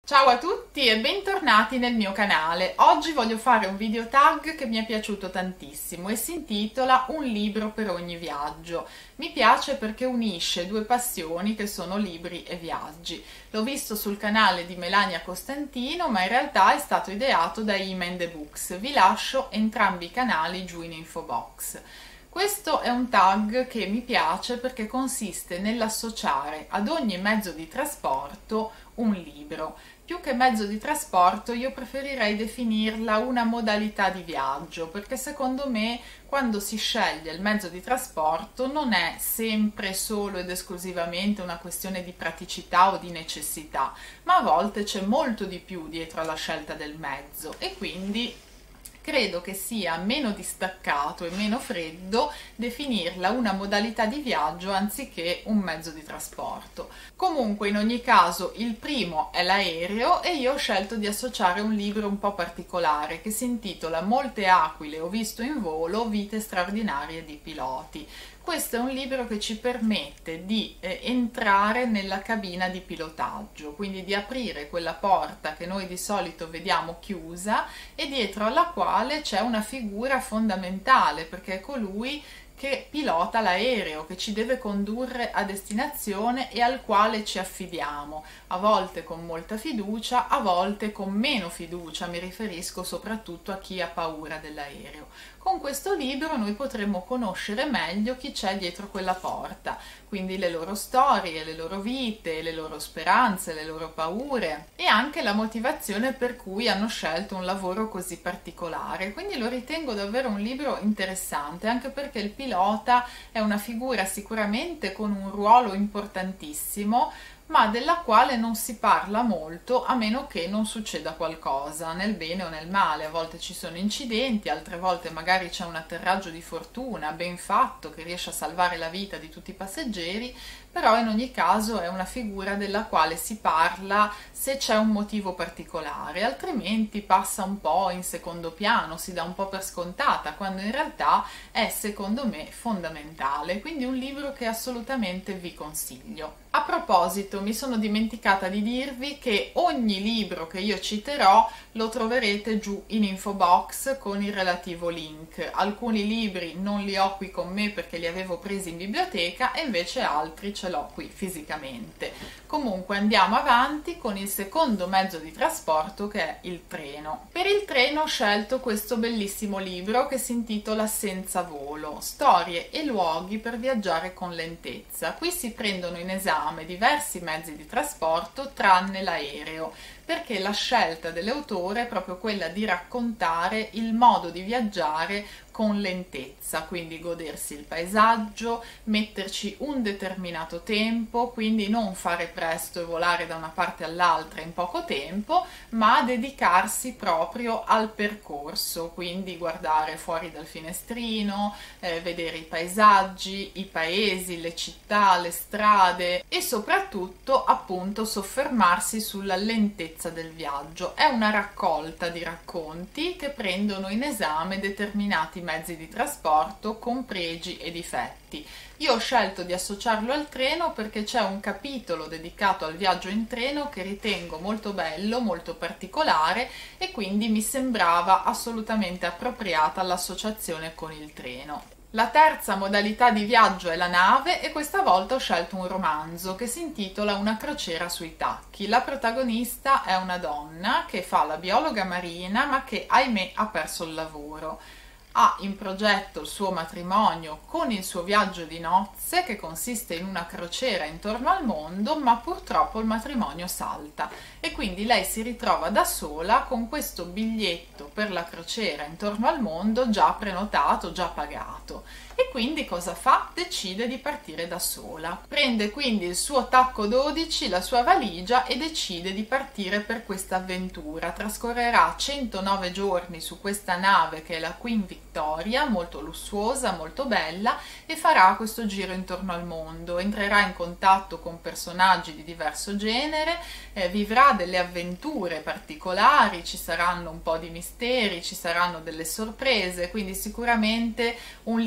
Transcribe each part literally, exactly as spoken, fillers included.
Ciao a tutti e bentornati nel mio canale. Oggi voglio fare un video tag che mi è piaciuto tantissimo e si intitola Un libro per ogni viaggio. Mi piace perché unisce due passioni che sono libri e viaggi. L'ho visto sul canale di Melania Costantino, ma in realtà è stato ideato da Ima and the Books. Vi lascio entrambi i canali giù in info box. Questo è un tag che mi piace perché consiste nell'associare ad ogni mezzo di trasporto un libro. Più che mezzo di trasporto io preferirei definirla una modalità di viaggio, perché secondo me quando si sceglie il mezzo di trasporto non è sempre solo ed esclusivamente una questione di praticità o di necessità, ma a volte c'è molto di più dietro alla scelta del mezzo e quindi credo che sia meno distaccato e meno freddo definirla una modalità di viaggio anziché un mezzo di trasporto. Comunque in ogni caso il primo è l'aereo e io ho scelto di associare un libro un po' particolare che si intitola Molte aquile ho visto in volo, vite straordinarie di piloti. Questo è un libro che ci permette di eh, entrare nella cabina di pilotaggio, quindi di aprire quella porta che noi di solito vediamo chiusa e dietro alla quale c'è una figura fondamentale, perché è colui che pilota l'aereo, che ci deve condurre a destinazione e al quale ci affidiamo, a volte con molta fiducia, a volte con meno fiducia, mi riferisco soprattutto a chi ha paura dell'aereo. Con questo libro noi potremo conoscere meglio chi c'è dietro quella porta, quindi le loro storie, le loro vite, le loro speranze, le loro paure e anche la motivazione per cui hanno scelto un lavoro così particolare. Quindi lo ritengo davvero un libro interessante, anche perché il pilota è una figura sicuramente con un ruolo importantissimo, ma della quale non si parla molto a meno che non succeda qualcosa, nel bene o nel male. A volte ci sono incidenti, altre volte magari c'è un atterraggio di fortuna ben fatto che riesce a salvare la vita di tutti i passeggeri, però in ogni caso è una figura della quale si parla se c'è un motivo particolare, altrimenti passa un po' in secondo piano, si dà un po' per scontata, quando in realtà è secondo me fondamentale, quindi un libro che assolutamente vi consiglio. A proposito, mi sono dimenticata di dirvi che ogni libro che io citerò lo troverete giù in info box con il relativo link. Alcuni libri non li ho qui con me perché li avevo presi in biblioteca e invece altri ce l'ho qui fisicamente. Comunque andiamo avanti con il secondo mezzo di trasporto, che è il treno. Per il treno ho scelto questo bellissimo libro che si intitola Senza volo, storie e luoghi per viaggiare con lentezza. Qui si prendono in esame diversi mezzi di trasporto tranne l'aereo, perché la scelta dell'autore è proprio quella di raccontare il modo di viaggiare con lentezza, quindi godersi il paesaggio, metterci un determinato tempo, quindi non fare presto e volare da una parte all'altra in poco tempo, ma dedicarsi proprio al percorso, quindi guardare fuori dal finestrino, eh, vedere i paesaggi, i paesi, le città, le strade e soprattutto appunto soffermarsi sulla lentezza del viaggio. È una raccolta di racconti che prendono in esame determinati mezzi di trasporto con pregi e difetti. Io ho scelto di associarlo al treno perché c'è un capitolo dedicato al viaggio in treno che ritengo molto bello, molto particolare e quindi mi sembrava assolutamente appropriata l'associazione con il treno. La terza modalità di viaggio è la nave e questa volta ho scelto un romanzo che si intitola Una crociera sui tacchi. La protagonista è una donna che fa la biologa marina ma che ahimè ha perso il lavoro. Ha in progetto il suo matrimonio con il suo viaggio di nozze che consiste in una crociera intorno al mondo, ma purtroppo il matrimonio salta e quindi lei si ritrova da sola con questo biglietto per la crociera intorno al mondo già prenotato, già pagato. E quindi cosa fa? Decide di partire da sola. Prende quindi il suo tacco dodici, la sua valigia e decide di partire per questa avventura. Trascorrerà centonove giorni su questa nave che è la Queen Victoria, molto lussuosa, molto bella, e farà questo giro intorno al mondo. Entrerà in contatto con personaggi di diverso genere, eh, vivrà delle avventure particolari, ci saranno un po' di misteri, ci saranno delle sorprese, quindi sicuramente un libro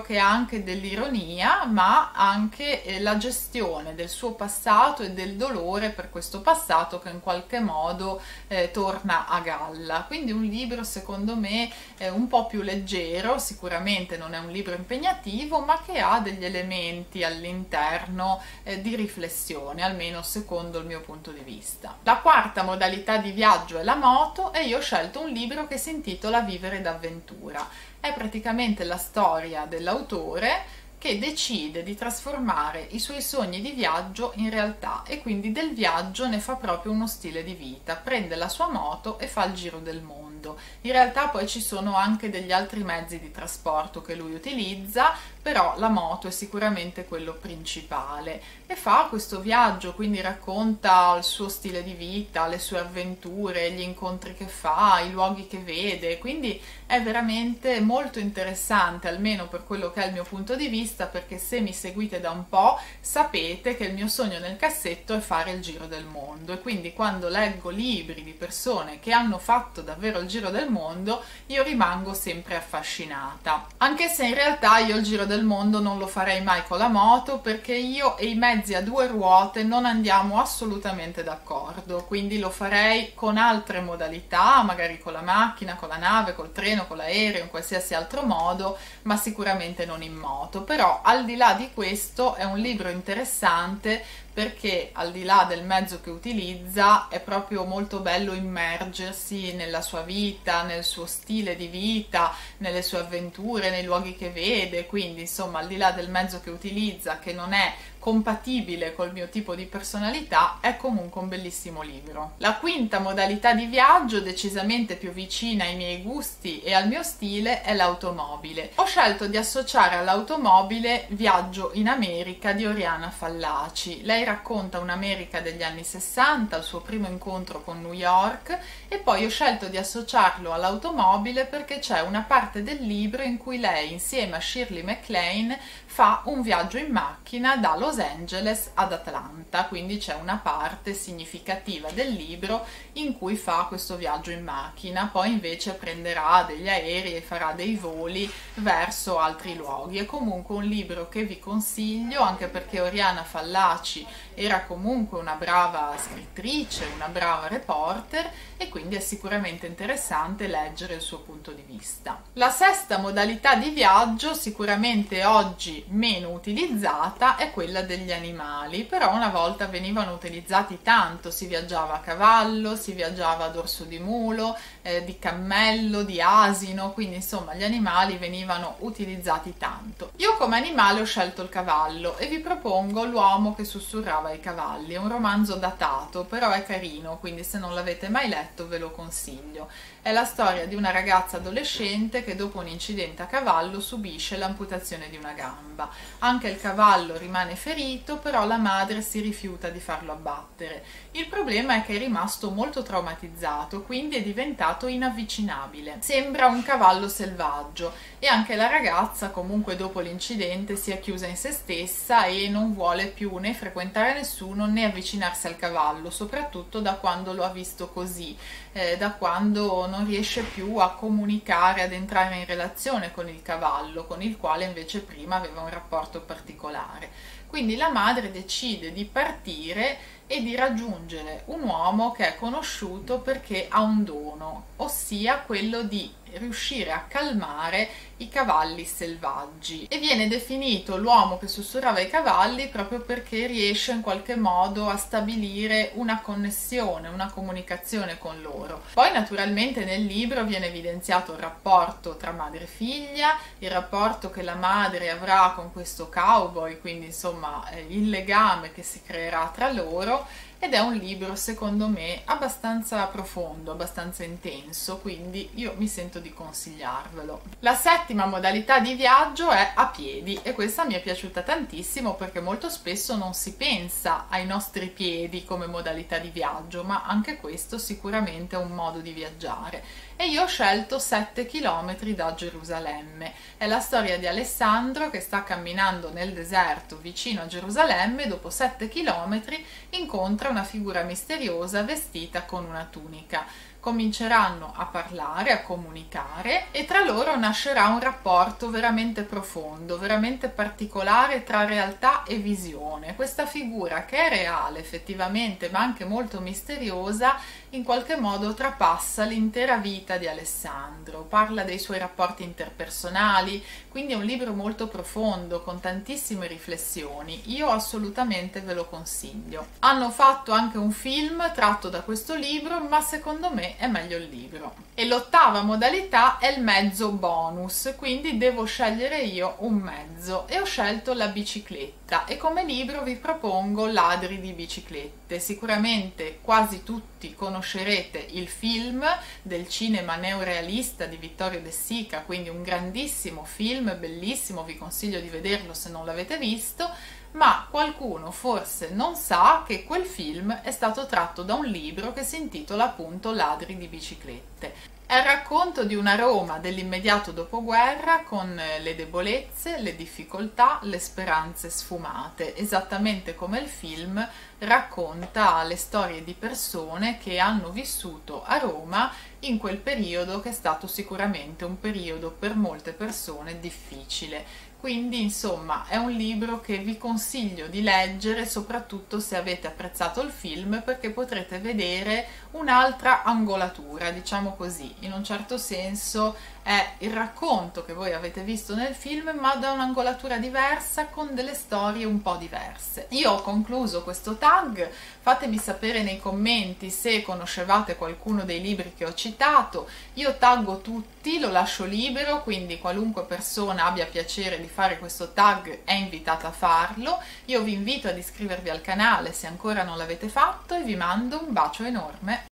che ha anche dell'ironia, ma anche eh, la gestione del suo passato e del dolore per questo passato che in qualche modo eh, torna a galla. Quindi un libro secondo me eh, un po' più leggero, sicuramente non è un libro impegnativo, ma che ha degli elementi all'interno eh, di riflessione, almeno secondo il mio punto di vista. La quarta modalità di viaggio è la moto e io ho scelto un libro che si intitola Vivere d'avventura. È praticamente la storia dell'autore che decide di trasformare i suoi sogni di viaggio in realtà e quindi del viaggio ne fa proprio uno stile di vita, prende la sua moto e fa il giro del mondo. In realtà poi ci sono anche degli altri mezzi di trasporto che lui utilizza, però la moto è sicuramente quello principale e fa questo viaggio, quindi racconta il suo stile di vita, le sue avventure, gli incontri che fa, i luoghi che vede, quindi è veramente molto interessante, almeno per quello che è il mio punto di vista, perché se mi seguite da un po' sapete che il mio sogno nel cassetto è fare il giro del mondo e quindi quando leggo libri di persone che hanno fatto davvero il giro del mondo io rimango sempre affascinata, anche se in realtà io il giro del mondo non lo farei mai con la moto, perché io e i mezzi a due ruote non andiamo assolutamente d'accordo, quindi lo farei con altre modalità, magari con la macchina, con la nave, col treno, con l'aereo, in qualsiasi altro modo, ma sicuramente non in moto. Però al di là di questo è un libro interessante perché al di là del mezzo che utilizza è proprio molto bello immergersi nella sua vita, nel suo stile di vita, nelle sue avventure, nei luoghi che vede, quindi insomma al di là del mezzo che utilizza, che non è compatibile col mio tipo di personalità, è comunque un bellissimo libro. La quinta modalità di viaggio, decisamente più vicina ai miei gusti e al mio stile, è l'automobile. Ho scelto di associare all'automobile Viaggio in America di Oriana Fallaci. Lei racconta un'America degli anni sessanta, il suo primo incontro con New York, e poi ho scelto di associarlo all'automobile perché c'è una parte del libro in cui lei insieme a Shirley MacLaine fa un viaggio in macchina da Los Angeles ad Atlanta, quindi c'è una parte significativa del libro in cui fa questo viaggio in macchina, poi invece prenderà degli aerei e farà dei voli verso altri luoghi. È comunque un libro che vi consiglio, anche perché Oriana Fallaci era comunque una brava scrittrice, una brava reporter, e quindi è sicuramente interessante leggere il suo punto di vista. La sesta modalità di viaggio, sicuramente oggi meno utilizzata, è quella degli animali, però una volta venivano utilizzati tanto, si viaggiava a cavallo, si viaggiava a dorso di mulo, eh, di cammello, di asino, quindi insomma gli animali venivano utilizzati tanto. Io come animale ho scelto il cavallo e vi propongo L'uomo che sussurrava ai cavalli. È un romanzo datato, però è carino, quindi se non l'avete mai letto ve lo consiglio. È la storia di una ragazza adolescente che dopo un incidente a cavallo subisce l'amputazione di una gamba. Anche il cavallo rimane ferito, però la madre si rifiuta di farlo abbattere. Il problema è che è rimasto molto traumatizzato, quindi è diventato inavvicinabile. Sembra un cavallo selvaggio e anche la ragazza, comunque dopo l'incidente, si è chiusa in se stessa e non vuole più né frequentare nessuno né avvicinarsi al cavallo, soprattutto da quando lo ha visto così, eh, da quando non riesce più a comunicare, ad entrare in relazione con il cavallo, con il quale invece prima aveva un rapporto particolare. Quindi la madre decide di partire e di raggiungere un uomo che è conosciuto perché ha un dono, ossia quello di riuscire a calmare i cavalli selvaggi, e viene definito l'uomo che sussurrava ai cavalli proprio perché riesce in qualche modo a stabilire una connessione, una comunicazione con loro. Poi naturalmente nel libro viene evidenziato il rapporto tra madre e figlia, il rapporto che la madre avrà con questo cowboy, quindi insomma eh, il legame che si creerà tra loro, ed è un libro secondo me abbastanza profondo, abbastanza intenso, quindi io mi sento di consigliarvelo. La settima modalità di viaggio è a piedi, e questa mi è piaciuta tantissimo perché molto spesso non si pensa ai nostri piedi come modalità di viaggio, ma anche questo sicuramente è un modo di viaggiare. E io ho scelto sette chilometri da Gerusalemme. È la storia di Alessandro che sta camminando nel deserto vicino a Gerusalemme e dopo sette chilometri incontra una figura misteriosa vestita con una tunica. cominceranno a parlare, a comunicare e tra loro nascerà un rapporto veramente profondo, veramente particolare tra realtà e visione. Questa figura che è reale effettivamente ma anche molto misteriosa in qualche modo trapassa l'intera vita di Alessandro, parla dei suoi rapporti interpersonali, quindi è un libro molto profondo con tantissime riflessioni. Io assolutamente ve lo consiglio. Hanno fatto anche un film tratto da questo libro, ma secondo me è meglio il libro. E l'ottava modalità è il mezzo bonus, quindi devo scegliere io un mezzo e ho scelto la bicicletta e come libro vi propongo Ladri di biciclette. Sicuramente quasi tutti conoscerete il film del cinema neorealista di Vittorio De Sica, quindi un grandissimo film, bellissimo, vi consiglio di vederlo se non l'avete visto, ma qualcuno forse non sa che quel film è stato tratto da un libro che si intitola appunto Ladri di biciclette. È il racconto di una Roma dell'immediato dopoguerra con le debolezze, le difficoltà, le speranze sfumate, esattamente come il film racconta le storie di persone che hanno vissuto a Roma in quel periodo che è stato sicuramente un periodo per molte persone difficile. Quindi insomma è un libro che vi consiglio di leggere soprattutto se avete apprezzato il film, perché potrete vedere un'altra angolatura, diciamo così. In un certo senso è il racconto che voi avete visto nel film ma da un'angolatura diversa con delle storie un po' diverse. Io ho concluso questo tag, fatemi sapere nei commenti se conoscevate qualcuno dei libri che ho citato. Io taggo tutti, lo lascio libero, quindi qualunque persona abbia piacere di fare questo tag è invitata a farlo. Io vi invito ad iscrivervi al canale se ancora non l'avete fatto e vi mando un bacio enorme.